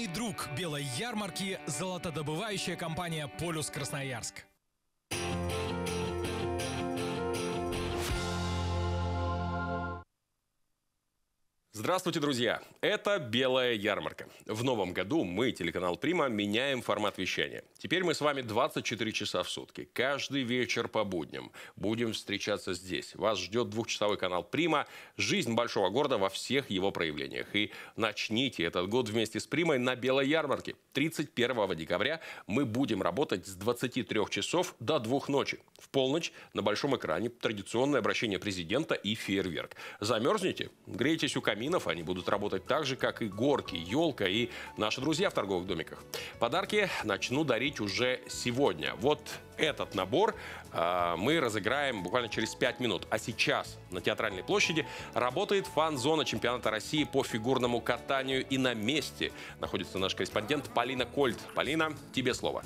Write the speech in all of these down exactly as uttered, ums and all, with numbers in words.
друг белой ярмарки – золотодобывающая компания «Полюс Красноярск». Здравствуйте, друзья! Это «Белая ярмарка». В новом году мы, телеканал «Прима», меняем формат вещания. Теперь мы с вами двадцать четыре часа в сутки. Каждый вечер по будням будем встречаться здесь. Вас ждет двухчасовой канал «Прима». Жизнь большого города во всех его проявлениях. И начните этот год вместе с «Примой» на «Белой ярмарке». тридцать первого декабря мы будем работать с двадцати трёх часов до двух ночи. В полночь на большом экране традиционное обращение президента и фейерверк. Замерзнете? Грейтесь у камина. Они будут работать так же, как и горки, елка и наши друзья в торговых домиках. Подарки начну дарить уже сегодня. Вот этот набор э, мы разыграем буквально через пять минут. А сейчас на Театральной площади работает фан-зона чемпионата России по фигурному катанию. И на месте находится наш корреспондент Полина Кольт. Полина, тебе слово.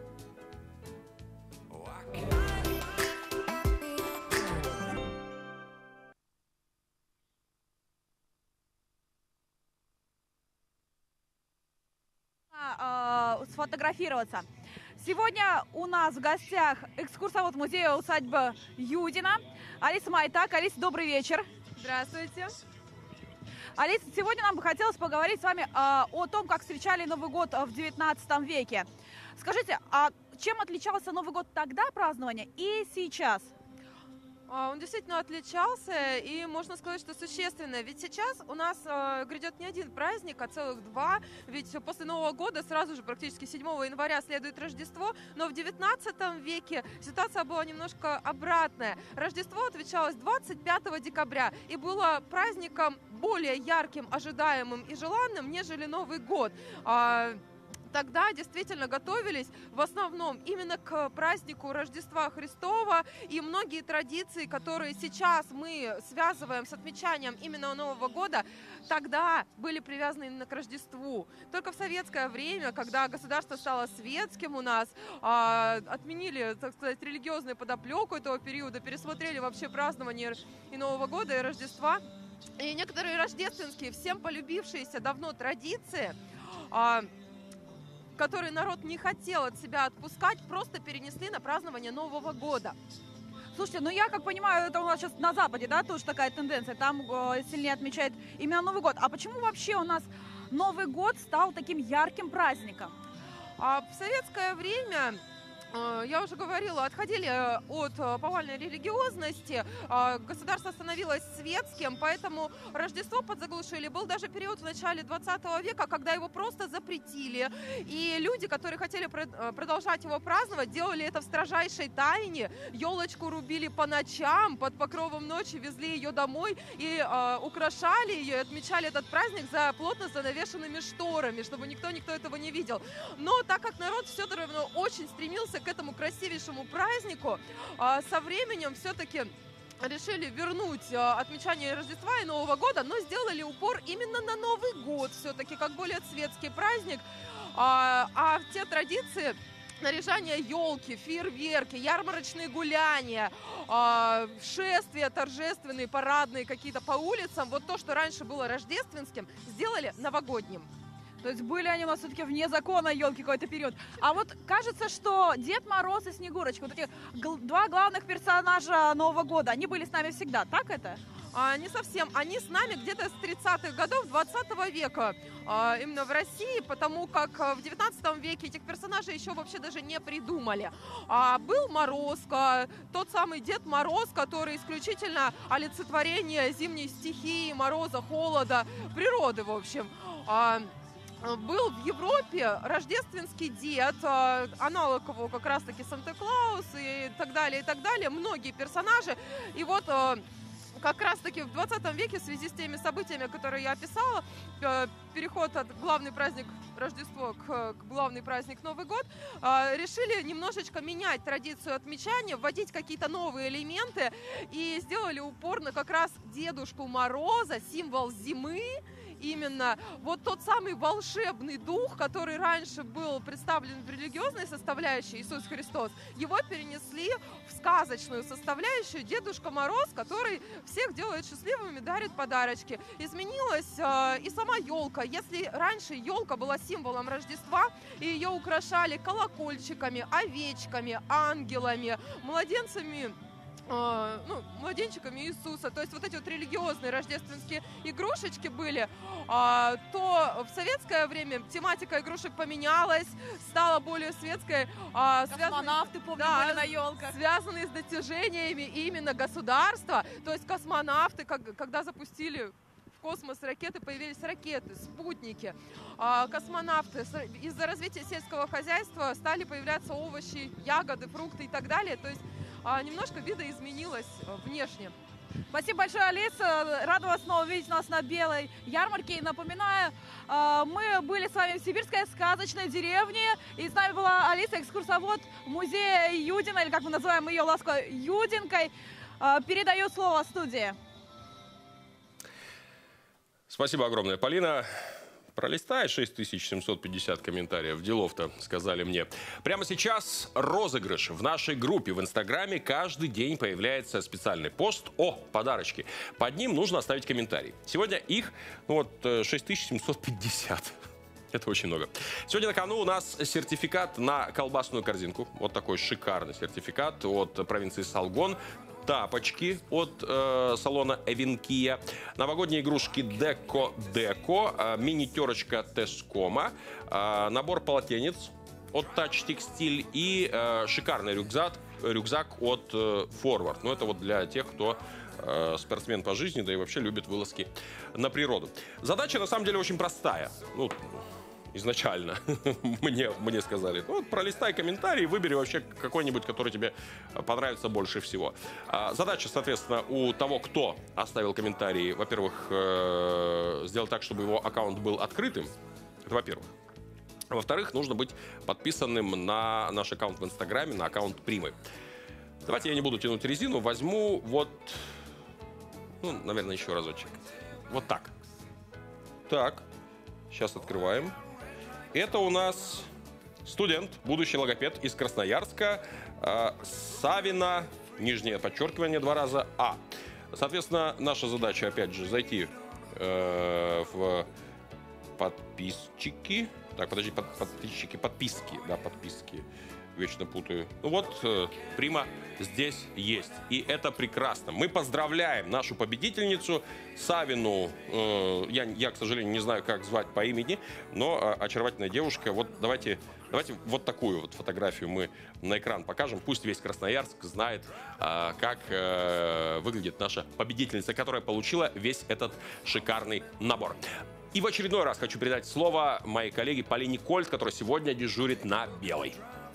Сфотографироваться. Сегодня у нас в гостях экскурсовод музея усадьбы Юдина Алиса Майтак. Алиса, добрый вечер. Здравствуйте. Алиса, сегодня нам бы хотелось поговорить с вами э, о том, как встречали Новый год в девятнадцатом веке. Скажите, а чем отличался Новый год тогда празднования и сейчас? Он действительно отличался, и можно сказать, что существенно. Ведь сейчас у нас э, грядет не один праздник, а целых два. Ведь после Нового года сразу же, практически седьмого января, следует Рождество. Но в девятнадцатом веке ситуация была немножко обратная. Рождество отмечалось двадцать пятого декабря и было праздником более ярким, ожидаемым и желанным, нежели Новый год. Тогда действительно готовились в основном именно к празднику Рождества Христова, и многие традиции, которые сейчас мы связываем с отмечанием именно Нового года, тогда были привязаны именно к Рождеству. Только в советское время, когда государство стало светским у нас, отменили, так сказать, религиозную подоплеку этого периода, пересмотрели вообще празднование и Нового года, и Рождества. И некоторые рождественские, всем полюбившиеся давно традиции, которые народ не хотел от себя отпускать, просто перенесли на празднование Нового года. Слушайте, ну я как понимаю, это у нас сейчас на Западе, да, тоже такая тенденция, там э, сильнее отмечает именно Новый год. А почему вообще у нас Новый год стал таким ярким праздником? А в советское время, я уже говорила, отходили от повальной религиозности, государство становилось светским, поэтому Рождество подзаглушили. Был даже период в начале двадцатого века, когда его просто запретили, и люди, которые хотели продолжать его праздновать, делали это в строжайшей тайне, елочку рубили по ночам, под покровом ночи везли ее домой и украшали ее, и отмечали этот праздник за плотно занавешенными шторами, чтобы никто никто этого не видел. Но так как народ все равно очень стремился к этому красивейшему празднику, со временем все-таки решили вернуть отмечание Рождества и Нового года, но сделали упор именно на Новый год, все-таки как более светский праздник. А те традиции, наряжание елки, фейерверки, ярмарочные гуляния, шествия торжественные, парадные какие-то по улицам, вот то, что раньше было рождественским, сделали новогодним. То есть были они у нас все-таки вне закона елки какой-то период. А вот кажется, что Дед Мороз и Снегурочка, вот эти два главных персонажа Нового года, они были с нами всегда, так это? А, не совсем. Они с нами где-то с тридцатых годов двадцатого века, а, именно в России, потому как в девятнадцатом веке этих персонажей еще вообще даже не придумали. А, был Морозко, тот самый Дед Мороз, который исключительно олицетворение зимней стихии, мороза, холода, природы, в общем. А, Был в Европе рождественский дед, аналог его как раз-таки Санта-Клаус и так далее, и так далее, многие персонажи. И вот как раз-таки в двадцатом веке в связи с теми событиями, которые я описала, переход от главный праздник Рождество к, к главный праздник Новый год, решили немножечко менять традицию отмечания, вводить какие-то новые элементы и сделали упор на как раз Дедушку Мороза, символ зимы, именно вот тот самый волшебный дух, который раньше был представлен в религиозной составляющей, Иисус Христос, его перенесли в сказочную составляющую Дедушка Мороз, который всех делает счастливыми, дарит подарочки. Изменилась э, и сама елка. Если раньше елка была символом Рождества, и ее украшали колокольчиками, овечками, ангелами, младенцами, э, ну, младенчиками Иисуса, то есть вот эти вот религиозные рождественские игрушечки были, э, то в советское время тематика игрушек поменялась, стала более светской. Э, Космонавты, помню, да, были на елках. связанные с достижениями именно государства, то есть космонавты, как, когда запустили в космос ракеты, появились ракеты, спутники, а, космонавты. Из-за развития сельского хозяйства стали появляться овощи, ягоды, фрукты и так далее. То есть а, немножко видоизменилось внешне. Спасибо большое, Алиса. Рада вас снова видеть у нас на Белой ярмарке. И напоминаю, э, мы были с вами в сибирской сказочной деревне. И с нами была Алиса, экскурсовод музея Юдина, или как мы называем ее ласково, Юдинкой. Э, передаю слово студии. Спасибо огромное, Полина. Пролистай шесть тысяч семьсот пятьдесят комментариев. Делов-то, сказали мне. Прямо сейчас розыгрыш. В нашей группе в Инстаграме каждый день появляется специальный пост о подарочке. Под ним нужно оставить комментарий. Сегодня их ну вот, шесть тысяч семьсот пятьдесят. Это очень много. Сегодня на кону у нас сертификат на колбасную корзинку. Вот такой шикарный сертификат от провинции Салгон. Тапочки от э, салона Эвенкия, новогодние игрушки Деко Деко, э, мини-терочка Тескома, э, набор полотенец от Touch Textile и э, шикарный рюкзак, рюкзак от э, Forward. Ну, это вот для тех, кто э, спортсмен по жизни, да и вообще любит вылазки на природу. Задача на самом деле очень простая. Ну, изначально мне, мне сказали, ну, вот пролистай комментарий, выбери вообще какой-нибудь, который тебе понравится больше всего. А, задача, соответственно, у того, кто оставил комментарий, во-первых, э, сделать так, чтобы его аккаунт был открытым. Это во-первых. Во-вторых, нужно быть подписанным на наш аккаунт в Инстаграме, на аккаунт Примы. Давайте я не буду тянуть резину, возьму вот, ну, наверное, еще разочек. Вот так. Так, сейчас открываем. Это у нас студент, будущий логопед из Красноярска, э, Савина, нижнее подчеркивание, два раза, А. Соответственно, наша задача, опять же, зайти э, в подписчики. Так, подожди, под, подписчики, подписки, да, подписки. Вечно путаю. Ну вот, э, Прима здесь есть. И это прекрасно. Мы поздравляем нашу победительницу Савину. Э, я, я, к сожалению, не знаю, как звать по имени, но э, очаровательная девушка. Вот давайте, давайте вот такую вот фотографию мы на экран покажем. Пусть весь Красноярск знает, э, как э, выглядит наша победительница, которая получила весь этот шикарный набор. И в очередной раз хочу передать слово моей коллеге Полине Кольт, которая сегодня дежурит на Белой.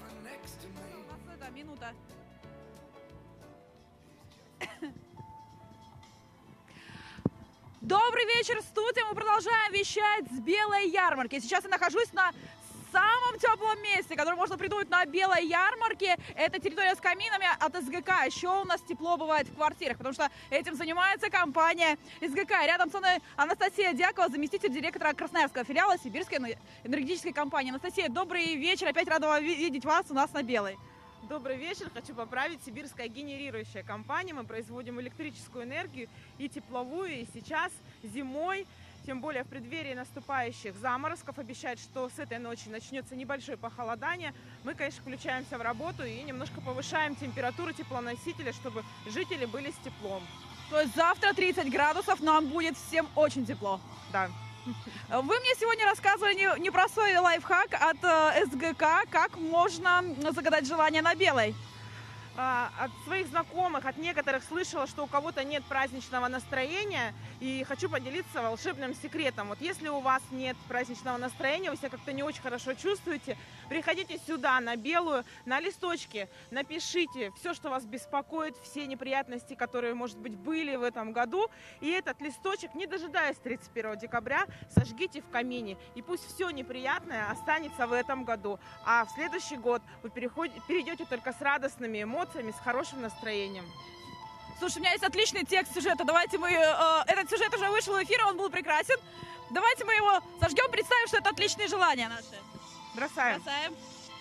Добрый вечер, студия. Мы продолжаем вещать с Белой ярмарки. Сейчас я нахожусь на самом теплом месте, которое можно придумать на Белой ярмарке. Это территория с каминами от СГК. Еще у нас тепло бывает в квартирах, потому что этим занимается компания СГК. Рядом со мной Анастасия Дьякова, заместитель директора красноярского филиала Сибирской энергетической компании. Анастасия, добрый вечер. Опять рада видеть вас у нас на Белой. Добрый вечер. Хочу поправить. Сибирская генерирующая компания. Мы производим электрическую энергию и тепловую. И сейчас зимой, тем более в преддверии наступающих заморозков, обещают, что с этой ночи начнется небольшое похолодание. Мы, конечно, включаемся в работу и немножко повышаем температуру теплоносителя, чтобы жители были с теплом. То есть завтра тридцать градусов, нам будет всем очень тепло. Да. Вы мне сегодня рассказывали непростой лайфхак от э, СГК, как можно загадать желание на Белой. От своих знакомых, от некоторых слышала, что у кого-то нет праздничного настроения, и хочу поделиться волшебным секретом. Вот если у вас нет праздничного настроения, вы себя как-то не очень хорошо чувствуете, приходите сюда на Белую, на листочке, напишите все, что вас беспокоит, все неприятности, которые, может быть, были в этом году, и этот листочек, не дожидаясь тридцать первого декабря, сожгите в камине, и пусть все неприятное останется в этом году, а в следующий год вы перейдете только с радостными эмоциями, с хорошим настроением. Слушай, у меня есть отличный текст сюжета. Давайте мы... Э, этот сюжет уже вышел в эфир, он был прекрасен. давайте мы его зажгем, представим, что это отличные желания наши. Бросаем. Бросаем.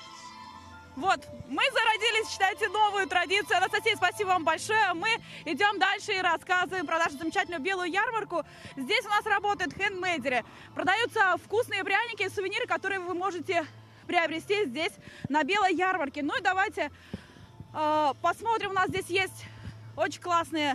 Вот, мы зародились, считайте, новую традицию. Анастасия, спасибо вам большое. Мы идем дальше и рассказываем про нашу замечательную белую ярмарку. Здесь у нас работают хендмейдеры. Продаются вкусные пряники и сувениры, которые вы можете приобрести здесь, на белой ярмарке. Ну и давайте э, посмотрим. У нас здесь есть очень классные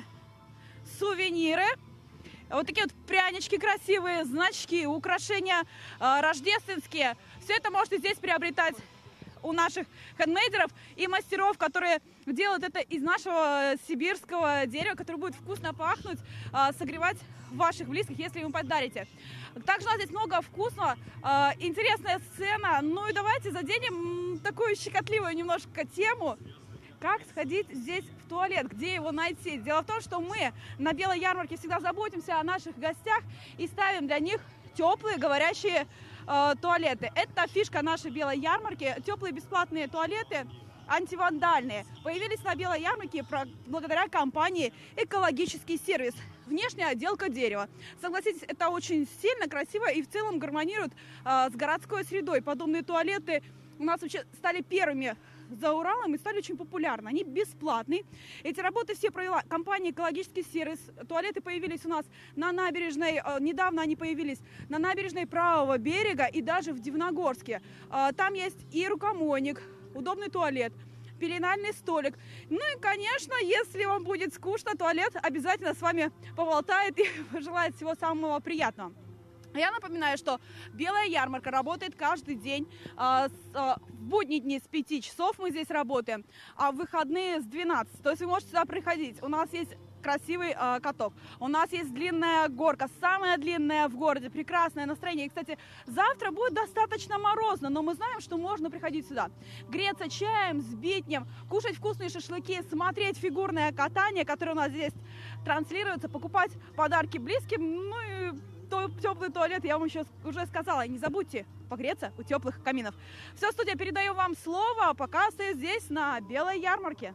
сувениры. Вот такие вот прянички красивые, значки, украшения э, рождественские. Все это можете здесь приобретать у наших хендмейдеров и мастеров, которые делают это из нашего сибирского дерева, которое будет вкусно пахнуть, э, согревать ваших близких, если вы им подарите. Также у нас здесь много вкусного, э, интересная сцена. Ну и давайте заденем такую щекотливую немножко тему. Как сходить здесь в туалет, где его найти? Дело в том, что мы на белой ярмарке всегда заботимся о наших гостях и ставим для них теплые говорящие э, туалеты. Это фишка нашей белой ярмарки. Теплые бесплатные туалеты, антивандальные, появились на белой ярмарке благодаря компании «Экологический сервис». Внешняя отделка дерева. Согласитесь, это очень сильно, красиво и в целом гармонирует э, с городской средой. Подобные туалеты у нас вообще стали первыми за Уралом и стали очень популярны. Они бесплатные. Эти работы все провела компания «Экологический сервис». Туалеты появились у нас на набережной, э, недавно они появились на набережной правого берега и даже в Дивногорске. Э, там есть и рукомойник, удобный туалет, пеленальный столик. Ну и, конечно, если вам будет скучно, туалет обязательно с вами поболтает и пожелает всего самого приятного. Я напоминаю, что белая ярмарка работает каждый день. А, с, а, в будние дни с пяти часов мы здесь работаем, а в выходные с двенадцати. То есть вы можете сюда приходить. У нас есть красивый а, каток. У нас есть длинная горка, самая длинная в городе. Прекрасное настроение. И, кстати, завтра будет достаточно морозно, но мы знаем, что можно приходить сюда. Греться чаем, сбитнем, кушать вкусные шашлыки, смотреть фигурное катание, которое у нас здесь транслируется, покупать подарки близким. Ну и то, теплый туалет, я вам еще уже сказала. Не забудьте погреться у теплых каминов. Все, студия, передаю вам слово. Пока остаюсь здесь, на белой ярмарке.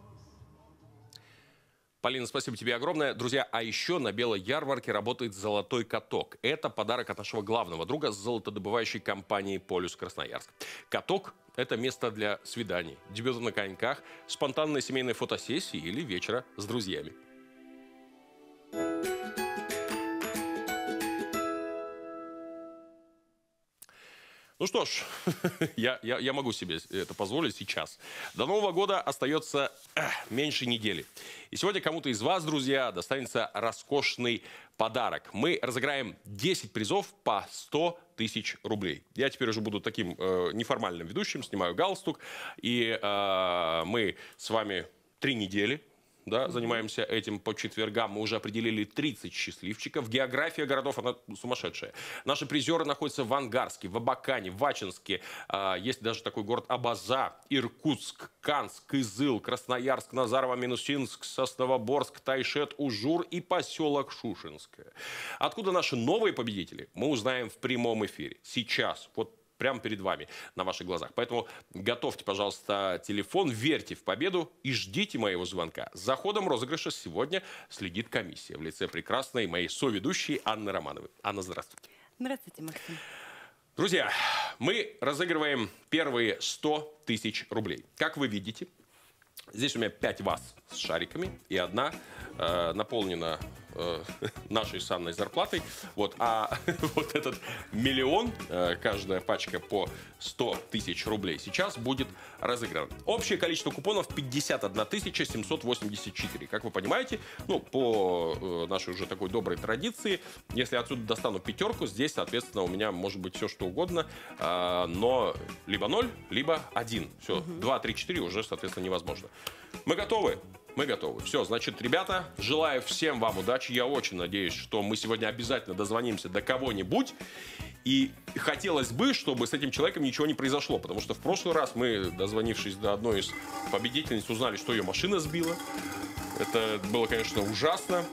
Полина, спасибо тебе огромное. Друзья, а еще на белой ярмарке работает золотой каток. Это подарок от нашего главного друга с золотодобывающей компании «Полюс Красноярск». Каток – это место для свиданий, дебюта на коньках, спонтанной семейной фотосессии или вечера с друзьями. Ну что ж, я, я, я могу себе это позволить сейчас. До Нового года остается э, меньше недели. И сегодня кому-то из вас, друзья, достанется роскошный подарок. Мы разыграем десять призов по сто тысяч рублей. Я теперь уже буду таким э, неформальным ведущим, снимаю галстук. И э, мы с вами три недели... Да, занимаемся этим по четвергам. Мы уже определили тридцать счастливчиков. География городов, она сумасшедшая. Наши призеры находятся в Ангарске, в Абакане, в Ачинске. А, есть даже такой город Абаза, Иркутск, Канск, Кызыл, Красноярск, Назарово, Минусинск, Сосновоборск, Тайшет, Ужур и поселок Шушинское. Откуда наши новые победители, мы узнаем в прямом эфире. Сейчас, вот прямо перед вами, на ваших глазах. Поэтому готовьте, пожалуйста, телефон, верьте в победу и ждите моего звонка. За ходом розыгрыша сегодня следит комиссия в лице прекрасной моей соведущей Анны Романовой. Анна, здравствуйте. Здравствуйте, Максим. Друзья, мы разыгрываем первые сто тысяч рублей. Как вы видите, здесь у меня пять ваз с шариками и одна э, наполнена э, нашей с Анной зарплатой. Вот, а вот этот миллион, э, каждая пачка по сто тысяч рублей, сейчас будет разыгран. Общее количество купонов пятьдесят одна тысяча семьсот восемьдесят четыре. Как вы понимаете, ну, по э, нашей уже такой доброй традиции, если отсюда достану пятерку, здесь, соответственно, у меня может быть все, что угодно, э, но либо ноль, либо один. Все, угу. два, три, четыре уже, соответственно, невозможно. Мы готовы? Мы готовы. Все, значит, ребята, желаю всем вам удачи. Я очень надеюсь, что мы сегодня обязательно дозвонимся до кого-нибудь. И хотелось бы, чтобы с этим человеком ничего не произошло. Потому что в прошлый раз мы, дозвонившись до одной из победительниц, узнали, что ее машина сбила. Это было, конечно, ужасно.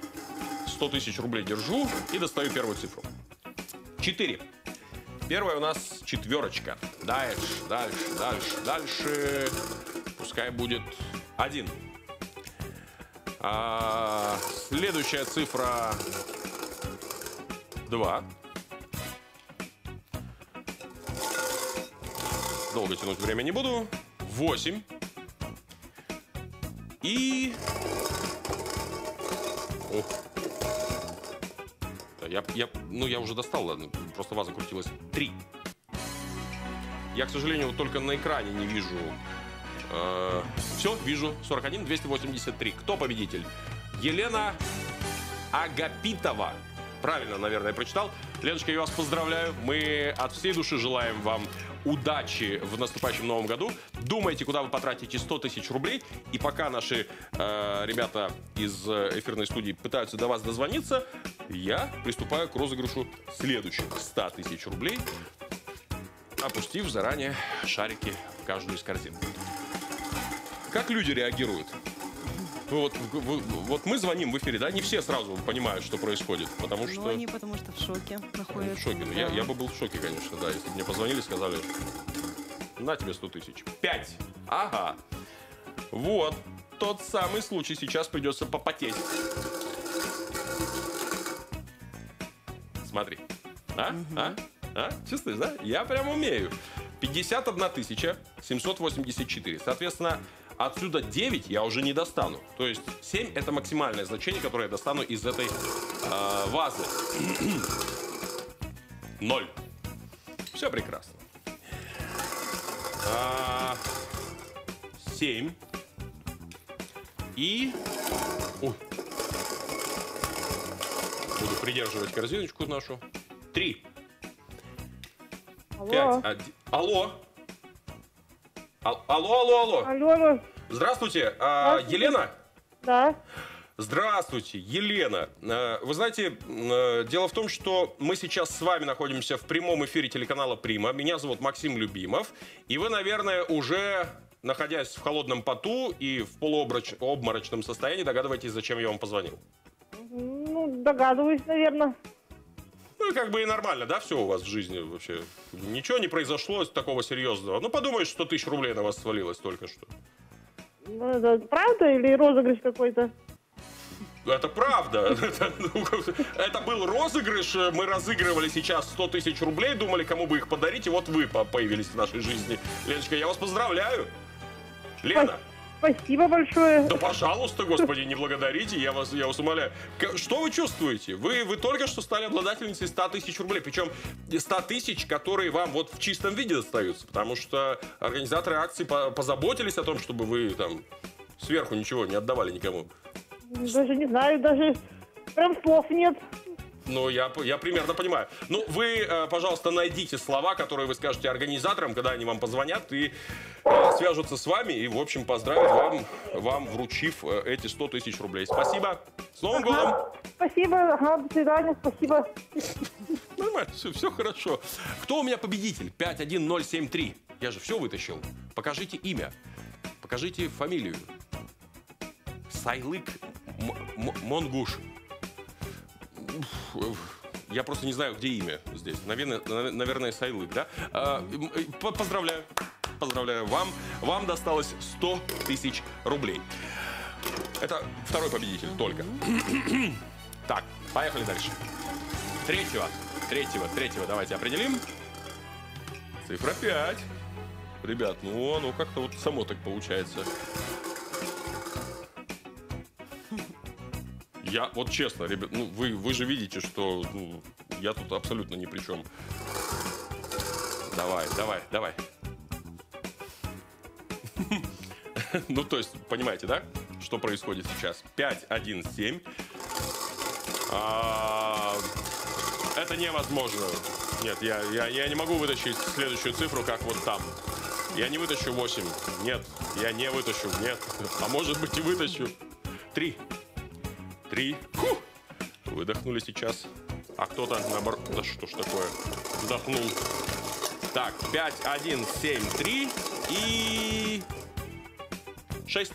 сто тысяч рублей держу и достаю первую цифру. четыре. Первая у нас четверочка. Дальше, дальше, дальше, дальше. Пускай будет один. А, следующая цифра два. долго тянуть время не буду. восемь. И... О. Я, я, ну, я уже достал, ладно. Просто ваза крутилась. три. Я, к сожалению, только на экране не вижу. Э, все, вижу. сорок один двести восемьдесят три. Кто победитель? Елена Агапитова. Правильно, наверное, я прочитал. Леночка, я вас поздравляю. Мы от всей души желаем вам удачи в наступающем новом году. Думайте, куда вы потратите сто тысяч рублей. И пока наши э, ребята из эфирной студии пытаются до вас дозвониться, я приступаю к розыгрышу следующих ста тысяч рублей, опустив заранее шарики в каждую из корзин. Как люди реагируют? Вот, вот мы звоним в эфире, да, не все сразу понимают, что происходит, потому что... Ну, они потому что в шоке находятся. В шоке, ну, да. я, я бы был в шоке, конечно, да, если бы мне позвонили и сказали, на тебе сто тысяч. пять. Ага. Вот тот самый случай, сейчас придется попотеть. Смотри. А? Угу. А? А? Чувствуешь, да? Я прям умею. пятьдесят одна тысяча семьсот восемьдесят четыре. Соответственно, отсюда девять я уже не достану. То есть семь это максимальное значение, которое я достану из этой э, вазы. ноль. Все прекрасно. А, семь. И... Ой. Буду придерживать корзиночку нашу. три. Алло. пять. один. Алло. Ал- Алло, алло, алло. Алло, алло. Здравствуйте. А, Здравствуйте. Елена? Да. Здравствуйте, Елена. Э, Вы знаете, э, дело в том, что мы сейчас с вами находимся в прямом эфире телеканала «Прима». Меня зовут Максим Любимов. И вы, наверное, уже, находясь в холодном поту и в полуобморочном состоянии, догадываетесь, зачем я вам позвонил. Ну, догадываюсь, наверное. Ну, и как бы и нормально, да, все у вас в жизни вообще? Ничего не произошло такого серьезного. Ну, подумаешь, сто тысяч рублей на вас свалилось только что. Ну, это правда или розыгрыш какой-то? Это правда. Это, ну, это был розыгрыш. Мы разыгрывали сейчас сто тысяч рублей, думали, кому бы их подарить, и вот вы появились в нашей жизни. Леночка, я вас поздравляю. Лена. Спасибо большое. Да, пожалуйста, господи, не благодарите, я вас, я вас умоляю. К- Что вы чувствуете? Вы, вы только что стали обладательницей ста тысяч рублей, причем ста тысяч, которые вам вот в чистом виде достаются, потому что организаторы акции по- позаботились о том, чтобы вы там сверху ничего не отдавали никому. Даже не знаю, даже прям слов нет. Ну, я, я примерно понимаю. Ну, вы, э, пожалуйста, найдите слова, которые вы скажете организаторам, когда они вам позвонят и э, свяжутся с вами, и, в общем, поздравят вам, вам вручив э, эти сто тысяч рублей. Спасибо. С Новым годом. Ага, спасибо, ага, до свидания, спасибо. Нормально, все, все хорошо. Кто у меня победитель? пять один ноль семь три. Я же все вытащил. Покажите имя. Покажите фамилию. Сайлык М- М- Монгуш. Я просто не знаю, где имя здесь. Наверное, наверное Сайлык, да? А, по- поздравляю. Поздравляю. Вам, вам досталось сто тысяч рублей. Это второй победитель только. Так, поехали дальше. Третьего, третьего, третьего давайте определим. Цифра пять. Ребят, ну, ну как-то вот само так получается. Я, вот честно, ребят, ну, вы, вы же видите, что ну, я тут абсолютно ни при чем. Давай, давай, давай. Ну, то есть, понимаете, да, что происходит сейчас? пять один семь. Это невозможно. Нет, я, я, я не могу вытащить следующую цифру, как вот там. Я не вытащу восемь. Нет, я не вытащу. Нет. А может быть и вытащу. три. Три. Фу! Выдохнули сейчас. А кто-то наоборот... Да что ж такое? Вдохнул. Так, пять, один, семь, три и... шесть.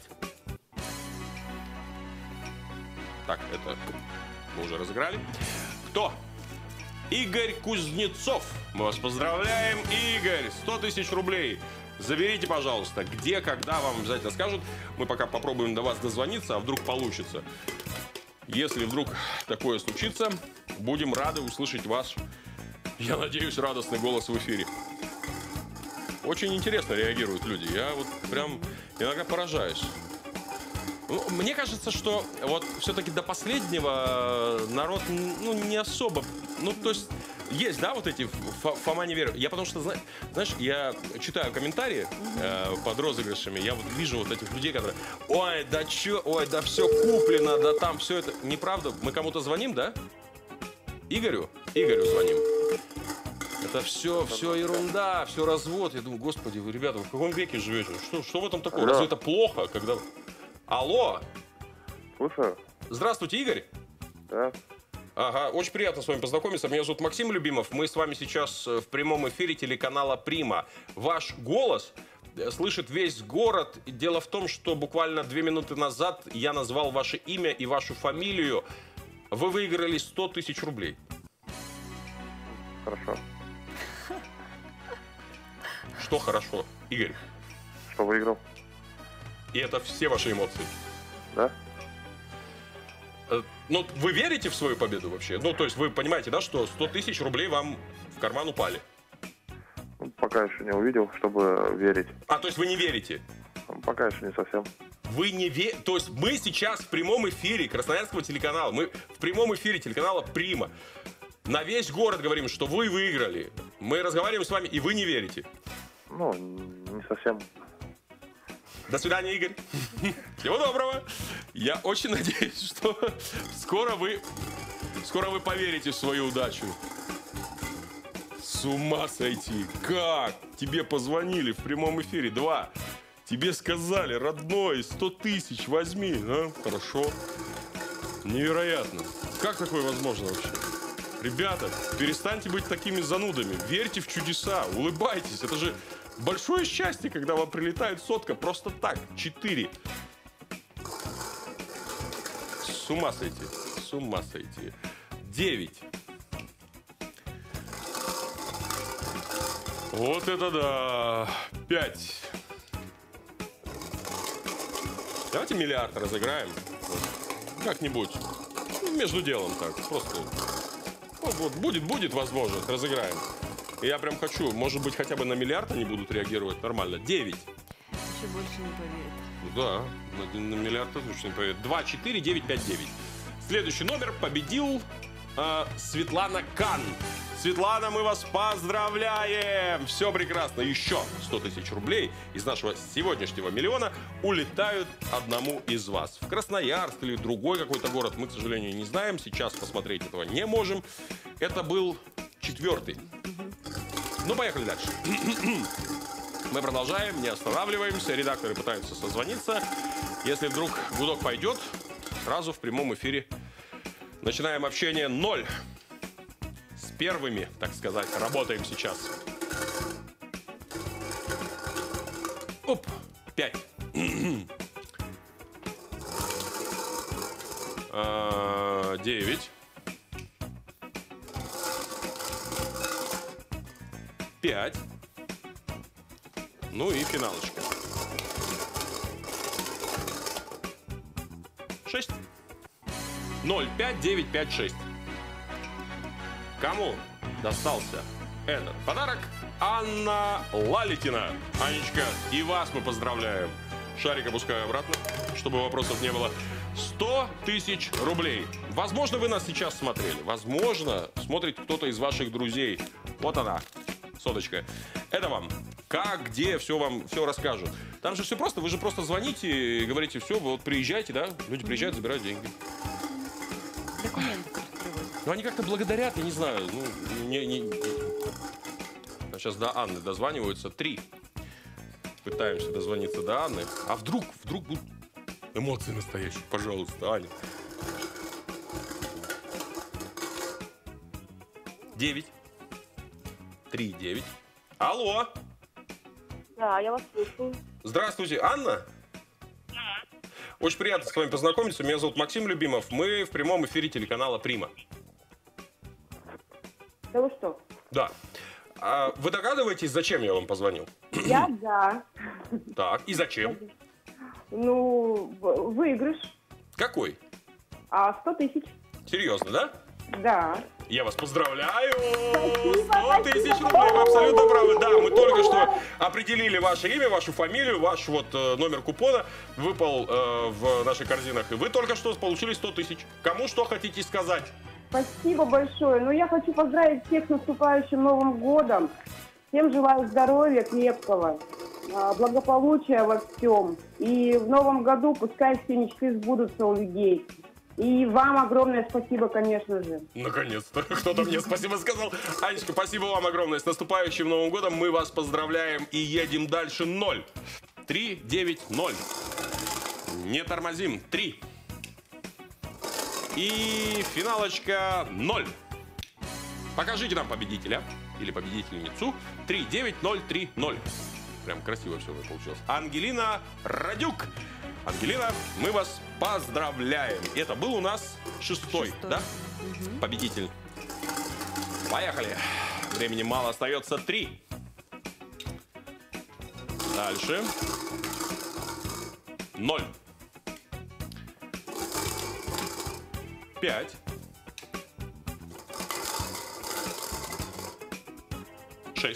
Так, это мы уже разыграли. Кто? Игорь Кузнецов. Мы вас поздравляем, Игорь. сто тысяч рублей. Заберите, пожалуйста. Где, когда, вам обязательно скажут. Мы пока попробуем до вас дозвониться, а вдруг получится. Если вдруг такое случится, будем рады услышать ваш, я надеюсь, радостный голос в эфире. Очень интересно реагируют люди. Я вот прям иногда поражаюсь. Ну, мне кажется, что вот все-таки до последнего народ ну, не особо... Ну, то есть... Есть, да, вот эти Фома не верит. Я потому что, знаешь, я читаю комментарии э, под розыгрышами, я вот вижу вот этих людей, которые, ой, да чё, ой, да все куплено, да там все это. Неправда, мы кому-то звоним, да? Игорю? Игорю звоним. Это все, все ерунда, все развод. Я думаю, господи, вы, ребята, вы в каком веке живете? Что, что в этом такого? Разве это плохо, когда... Алло! Слушаю. Здравствуйте, Игорь. Да. Ага, очень приятно с вами познакомиться. Меня зовут Максим Любимов. Мы с вами сейчас в прямом эфире телеканала «Прима». Ваш голос слышит весь город. Дело в том, что буквально две минуты назад я назвал ваше имя и вашу фамилию. Вы выиграли сто тысяч рублей. Хорошо. Что хорошо, Игорь? Что выиграл? И это все ваши эмоции? Да. Ну, вы верите в свою победу вообще? Ну, то есть вы понимаете, да, что сто тысяч рублей вам в карман упали? Ну, пока еще не увидел, чтобы верить. А, то есть вы не верите? Пока еще не совсем. Вы не верите? То есть мы сейчас в прямом эфире Красноярского телеканала, мы в прямом эфире телеканала «Прима» на весь город говорим, что вы выиграли. Мы разговариваем с вами, и вы не верите? Ну, не совсем. До свидания, Игорь. Всего доброго. Я очень надеюсь, что скоро вы, скоро вы поверите в свою удачу. С ума сойти. Как? Тебе позвонили в прямом эфире. Два. Тебе сказали, родной, сто тысяч возьми. А? Хорошо. Невероятно. Как такое возможно вообще? Ребята, перестаньте быть такими занудами. Верьте в чудеса. Улыбайтесь. Это же... большое счастье, когда вам прилетает сотка просто так. Четыре. С ума сойти. С ума сойти. Девять. Вот это да. Пять. Давайте миллиард разыграем. Как-нибудь. Между делом так. Просто. Вот, вот, будет, будет возможность. Разыграем. Я прям хочу, может быть, хотя бы на миллиард они будут реагировать нормально. Девять. Еще больше не поверит. Да, на, на миллиард точно не поверит. Два, четыре, девять, пять, девять. Следующий номер победил э, Светлана Кан. Светлана, мы вас поздравляем! Все прекрасно. Еще сто тысяч рублей из нашего сегодняшнего миллиона улетают одному из вас. В Красноярск или другой какой-то город мы, к сожалению, не знаем. Сейчас посмотреть этого не можем. Это был четвертый. Ну, поехали дальше. Мы продолжаем, не останавливаемся. Редакторы пытаются созвониться. Если вдруг гудок пойдет, сразу в прямом эфире начинаем общение. Ноль. С первыми, так сказать, работаем сейчас. Оп. Пять. Девять. Пять. Ну и финалочка. Шесть. Ноль, пять, девять, пять, шесть. Кому достался этот подарок? Анна Лалитина. Анечка, и вас мы поздравляем. Шарик опускаю обратно, чтобы вопросов не было. сто тысяч рублей. Возможно, вы нас сейчас смотрели. Возможно, смотрит кто-то из ваших друзей. Вот она. Соточка. Это вам. Как, где, все вам все расскажут. Там же все просто. Вы же просто звоните и говорите, все, вы вот приезжайте, да? Люди приезжают, забирают деньги. Документы привозят. Ну, они как-то благодарят, я не знаю. Ну, не, не, не. Сейчас до Анны дозваниваются. Три. Пытаемся дозвониться до Анны. А вдруг, вдруг будут эмоции настоящие. Пожалуйста, Аня. Девять. Три, девять. Алло. Да, я вас слушаю. Здравствуйте, Анна? Очень приятно с вами познакомиться. Меня зовут Максим Любимов. Мы в прямом эфире телеканала «Прима». Да вы что? Да. А вы догадываетесь, зачем я вам позвонил? Я да. Так, и зачем? Ну, в- выигрыш. Какой? А сто тысяч. Серьезно, да? Да. Я вас поздравляю! Спасибо, сто тысяч спасибо. рублей, вы абсолютно правы. Да, мы только что определили ваше имя, вашу фамилию, ваш вот э, номер купона выпал э, в наших корзинах. И вы только что получили сто тысяч. Кому что хотите сказать? Спасибо большое. Ну, я хочу поздравить всех с наступающим Новым годом. Всем желаю здоровья крепкого, а, благополучия во всем. И в Новом году пускай все мечты сбудутся у людей. И вам огромное спасибо, конечно же. Наконец-то. Кто-то мне спасибо сказал. Анечка, спасибо вам огромное. С наступающим Новым годом. Мы вас поздравляем и едем дальше. Ноль. Три, девять, ноль. Не тормозим. Три. И финалочка ноль. Покажите нам победителя или победительницу. Три, девять, ноль, три, ноль. Прям красиво все получилось. Ангелина Радюк. Ангелина, мы вас поздравляем. Это был у нас шестой, Шестой. да? Мгм. Победитель. Поехали. Времени мало, остается три. Дальше. Ноль. Пять. Шесть.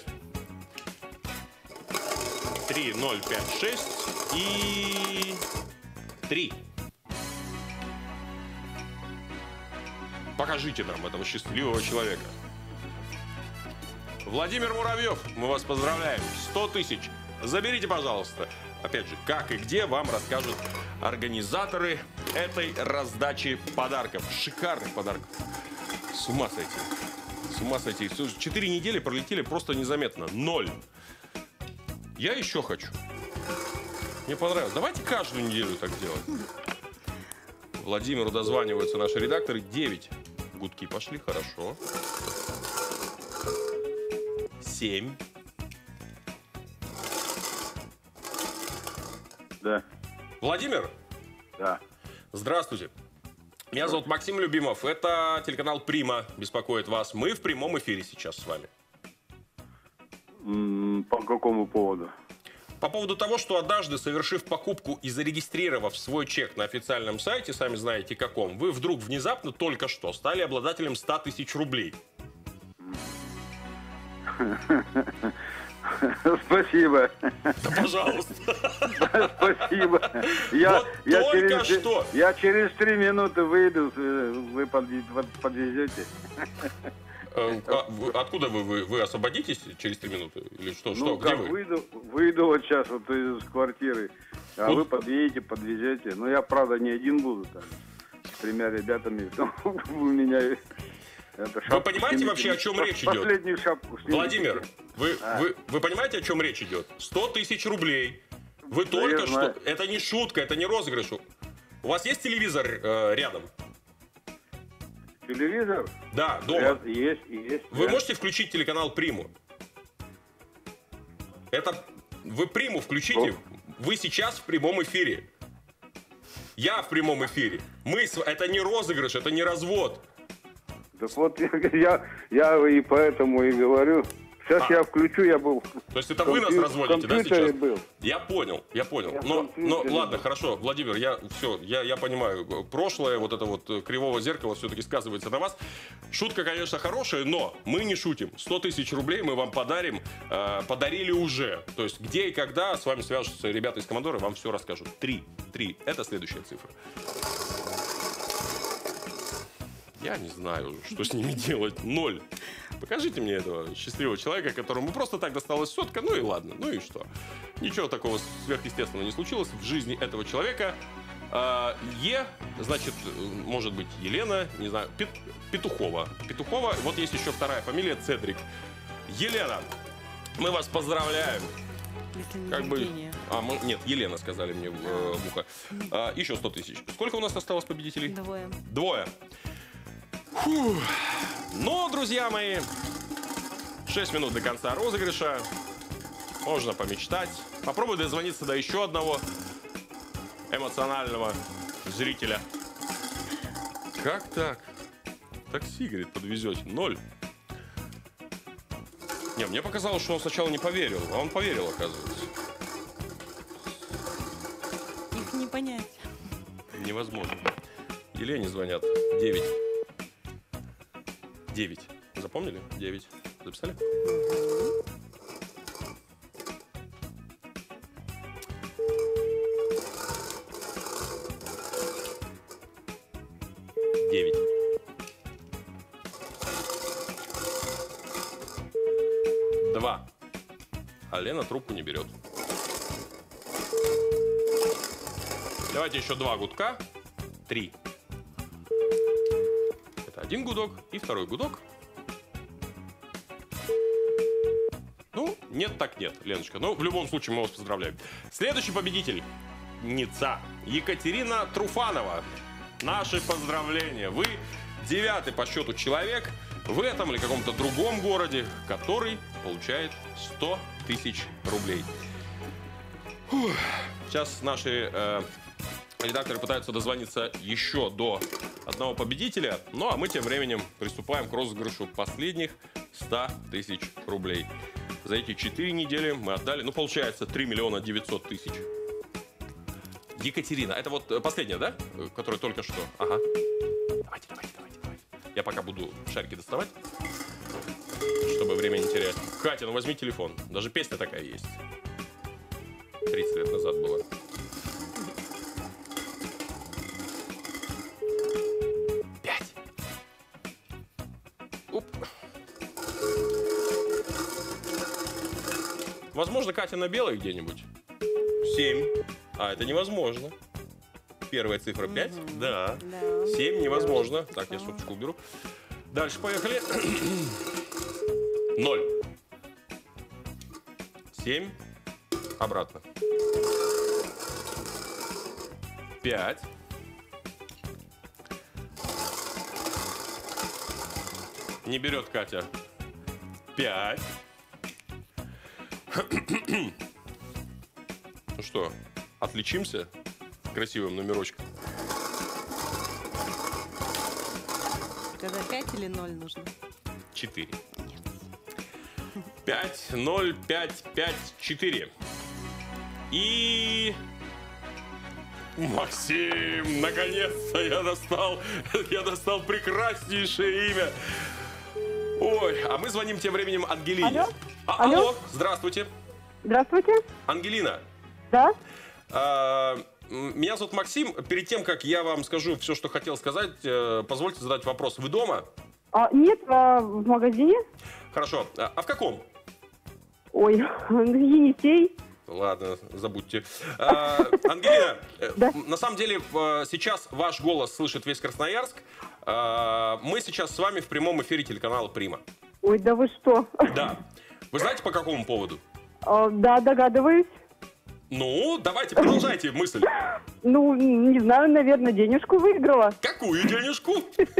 Три, ноль, пять, шесть. И три. Покажите нам этого счастливого человека. Владимир Муравьев, мы вас поздравляем. сто тысяч. Заберите, пожалуйста. Опять же, как и где, вам расскажут организаторы этой раздачи подарков. Шикарных подарков. С ума сойти. С ума сойти. Четыре недели пролетели просто незаметно. Ноль. Я еще хочу. Мне понравилось. Давайте каждую неделю так делать. Владимиру дозваниваются наши редакторы. Девять. Гудки пошли, хорошо. Семь. Да, Владимир, да. здравствуйте. Меня зовут Максим Любимов. Это телеканал «Прима» беспокоит вас. Мы в прямом эфире сейчас с вами. М, По какому поводу? По поводу того, что однажды, совершив покупку и зарегистрировав свой чек на официальном сайте, сами знаете каком, вы вдруг внезапно только что стали обладателем ста тысяч рублей. Спасибо. Да, пожалуйста. Спасибо. Я, Вот я, только через, что. я через три минуты выйду, э, вы подве- под- подвезете. Э, а вы- Откуда вы, вы? Вы освободитесь через три минуты? Или что? Что? Ну, Где как вы? выйду, выйду вот сейчас вот из квартиры, а Вот. вы подъедете, подвезете. Но я, правда, не один буду там, с тремя ребятами. У меня... Это, Вы понимаете вообще, о чем речь идет? Последнюю шапку снимите. Владимир, вы, А. вы, вы понимаете, о чем речь идет? сто тысяч рублей. Вы Да только я что... знаю. Это не шутка, это не розыгрыш. У вас есть телевизор э, рядом? Телевизор? Да, дома. Я- Есть, есть. Вы да. можете включить телеканал «Приму»? Это... Вы «Приму» включите. Вы сейчас в прямом эфире. Я в прямом эфире. Мы... с- Это не розыгрыш, это не развод. Так вот, я, я и поэтому и говорю. Сейчас А. я включу, я был... То есть это вы нас Компью- разводите, да, компьютере сейчас? был. Я понял, я понял. Я в Но, компьютере но был. ладно, хорошо, Владимир, я все, я, я понимаю. Прошлое, вот это вот э, кривого зеркала все-таки сказывается на вас. Шутка, конечно, хорошая, но мы не шутим. сто тысяч рублей мы вам подарим, э, подарили уже. То есть где и когда с вами свяжутся ребята из Командора, вам все расскажут. Три. Три. Это следующая цифра. Я не знаю, что с ними делать. Ноль. Покажите мне этого счастливого человека, которому просто так досталась сотка. Ну и ладно, ну и что? Ничего такого сверхъестественного не случилось в жизни этого человека. А, Е, значит, может быть, Елена, не знаю, Пет- Петухова. Петухова, вот есть еще вторая фамилия, Цедрик. Елена, мы вас поздравляем. Если не Как бы... Евгения. А, мы- нет, Елена сказали мне в, э, в ухо. А, еще сто тысяч. Сколько у нас осталось победителей? Двое. Двое. Фух. Ну, друзья мои, шесть минут до конца розыгрыша. Можно помечтать. Попробуй дозвониться до еще одного эмоционального зрителя. Как так? Такси, говорит, подвезете. Ноль. Не, мне показалось, что он сначала не поверил, а он поверил, оказывается. Их не понять. Невозможно. Елене звонят. Девять. Девять. Запомнили? Девять. Записали? Лена трубку не берет. Давайте еще два гудка. Три. Это один гудок и второй гудок. Ну, нет так нет, Леночка. Но в любом случае мы вас поздравляем. Следующий победитель. Ница. Екатерина Труфанова. Наши поздравления. Вы девятый по счету человек в этом или каком-то другом городе, который получает сто тысяч рублей. Фух. Сейчас наши э, редакторы пытаются дозвониться еще до одного победителя. Ну, а мы тем временем приступаем к розыгрышу последних ста тысяч рублей. За эти четыре недели мы отдали, ну, получается, три миллиона девятьсот тысяч. Екатерина, это вот последняя, да? Которая только что. Ага. Давайте, давайте, давайте, давайте. Я пока буду шарики доставать, чтобы время не терять. Катя, ну возьми телефон. Даже песня такая есть. тридцать лет назад была. Пять. Оп. Возможно, Катя на белой где-нибудь. Семь. А, это невозможно. Первая цифра пять. Угу. Да. да. семь невозможно. Да. Так, я соточку уберу. Дальше поехали. Ноль. Семь. Обратно. Пять. Не берет Катя. Пять. Ну что, отличимся красивым номерочком? Когда пять или ноль нужно? Четыре. Пять, ноль, пять, пять, четыре. И... Максим, наконец-то я достал, я достал прекраснейшее имя. Ой, а мы звоним тем временем Ангелине. Алло? А, алло? алло, здравствуйте. Здравствуйте. Ангелина. Да? А, меня зовут Максим. Перед тем, как я вам скажу все, что хотел сказать, позвольте задать вопрос. Вы дома? А, нет, а, в магазине. Хорошо. А, а в каком? Ой, Енисей. Ладно, забудьте. А, Ангелина, да? На самом деле сейчас ваш голос слышит весь Красноярск. А, мы сейчас с вами в прямом эфире телеканала «Прима». Ой, да вы что? Да. Вы знаете, по какому поводу? А, да, догадываюсь. Ну, давайте, продолжайте мысль. Ну, не знаю, наверное, денежку выиграла. Какую денежку?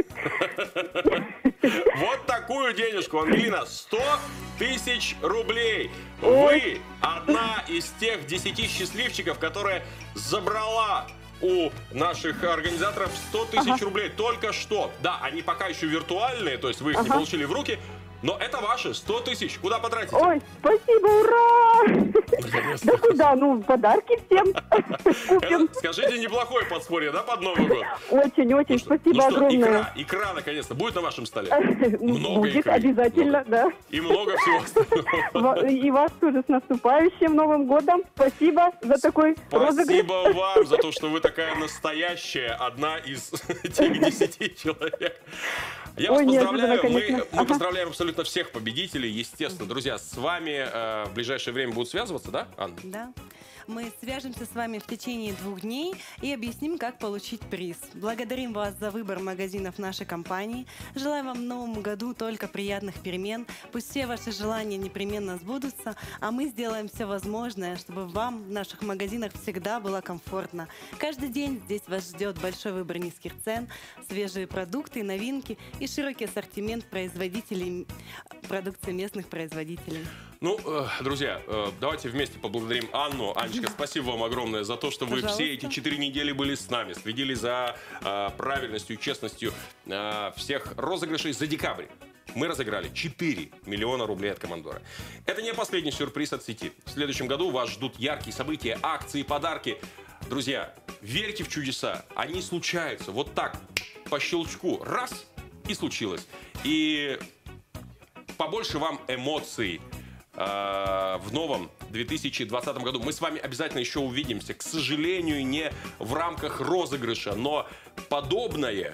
Вот такую денежку, Ангелина. сто тысяч рублей. Вы одна из тех десяти счастливчиков, которая забрала у наших организаторов сто тысяч рублей только что. Да, они пока еще виртуальные, то есть вы их не получили в руки. Но это ваши сто тысяч. Куда потратите? Ой, спасибо, ура! Да куда? Ну, подарки всем купим. Скажите, неплохое подспорье, да, под Новый год? Очень-очень, спасибо огромное. Икра, икра, наконец-то, будет на вашем столе? Много икры. Обязательно, да. И много всего остального. И вас тоже с наступающим Новым годом. Спасибо за такой розыгрыш. Спасибо вам за то, что вы такая настоящая, одна из тех десяти человек. Я вас поздравляю. Мы, мы поздравляем абсолютно всех победителей. Естественно, друзья, с вами э, в ближайшее время будут связываться, да, Анна? Да. Мы свяжемся с вами в течение двух дней и объясним, как получить приз. Благодарим вас за выбор магазинов нашей компании. Желаем вам в новом году только приятных перемен. Пусть все ваши желания непременно сбудутся, а мы сделаем все возможное, чтобы вам в наших магазинах всегда было комфортно. Каждый день здесь вас ждет большой выбор низких цен, свежие продукты, новинки и широкий ассортимент производителей продукции местных производителей. Ну, э, друзья, э, давайте вместе поблагодарим Анну. Анечка, спасибо вам огромное за то, что вы Пожалуйста. все эти четыре недели были с нами, следили за э, правильностью и честностью э, всех розыгрышей за декабрь. Мы разыграли четыре миллиона рублей от Командора. Это не последний сюрприз от сети. В следующем году вас ждут яркие события, акции, подарки. Друзья, верьте в чудеса. Они случаются. Вот так, по щелчку. Раз, и случилось. И побольше вам эмоций в новом две тысячи двадцатом году. Мы с вами обязательно еще увидимся. К сожалению, не в рамках розыгрыша, но подобное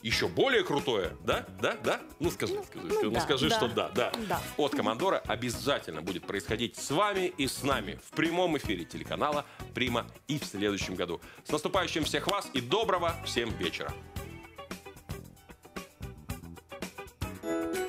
еще более крутое, да? Да? Да? Ну скажи, скажи, ну ну, да, скажи, да. что да, да. Да. От Командора обязательно будет происходить с вами и с нами в прямом эфире телеканала Прима и в следующем году. С наступающим всех вас и доброго всем вечера.